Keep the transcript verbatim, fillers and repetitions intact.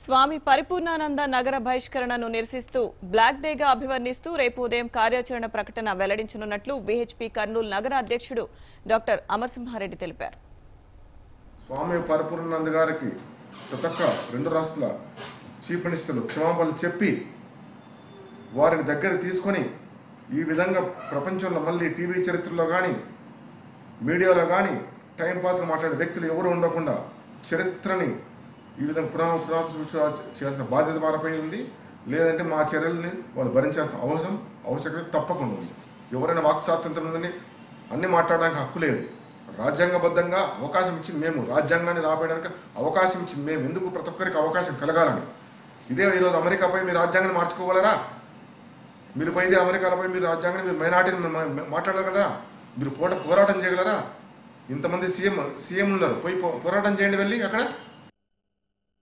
స్వామి పరిపూర్ణానంద నగర బహిష్కరణను నిరసిస్తూ బ్లాక్ డేగా అభివర్ణిస్తూ రేపు ఉదయం కార్యాచరణ ప్రకటన వెల్లడించనున్నట్లు విహెచ్పి కర్నూలు నగర అధ్యక్షుడు డాక్టర్ అమరసింహారెడ్డి తెలిపారు. స్వామి పరిపూర్ణానంద గారికి ప్రతొక్క రెండు రాష్ట్రాల చీఫ్ మినిస్టర్లు క్షమాపణలు చెప్పి వారిని దగ్గర తీసుకొని ఈ విధంగా ప్రపంచంలో మళ్ళీ టీవీ చరిత్రలో కానీ మీడియాలో కానీ టైంపాస్గా మాట్లాడే వ్యక్తులు ఎవరు ఉండకుండా చరిత్రని ఈ విధంగా పురాణ పురాణ చేయాల్సిన బాధ్యత వారిపై ఉంది. లేదంటే మా చర్యల్ని వాళ్ళు భరించాల్సిన అవసరం ఆవశ్యకత తప్పకుండా ఉంది. ఎవరైనా వాక్ స్వాతంత్రం ఉందని అన్నీ మాట్లాడడానికి హక్కు లేదు. రాజ్యాంగబద్ధంగా అవకాశం ఇచ్చింది మేము, రాజ్యాంగాన్ని రాబోయడానికి అవకాశం ఇచ్చింది మేము. ఎందుకు ప్రతి ఒక్కరికి అవకాశం కలగాలని. ఇదే ఈరోజు అమెరికాపై మీరు రాజ్యాంగాన్ని మార్చుకోగలరా? మీరు పోయితే అమెరికాలపై మీరు రాజ్యాంగాన్ని మీరు మైనార్టీని మాట్లాడగలరా? మీరు పోట పోరాటం చేయగలరా? ఇంతమంది సీఎం సీఎం ఉన్నారు, పోయి పోరాటం చేయండి వెళ్ళి అక్కడ.